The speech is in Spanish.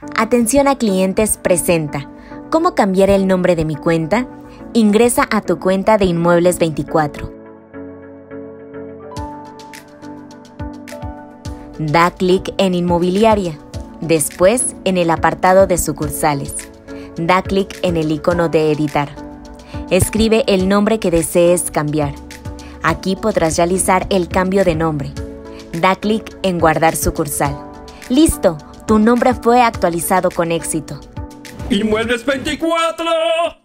Atención a clientes presenta. ¿Cómo cambiar el nombre de mi cuenta? Ingresa a tu cuenta de Inmuebles 24. Da clic en Inmobiliaria. Después, en el apartado de sucursales. Da clic en el icono de editar. Escribe el nombre que desees cambiar. Aquí podrás realizar el cambio de nombre. Da clic en guardar sucursal. ¡Listo! Tu nombre fue actualizado con éxito. ¡Inmuebles 24!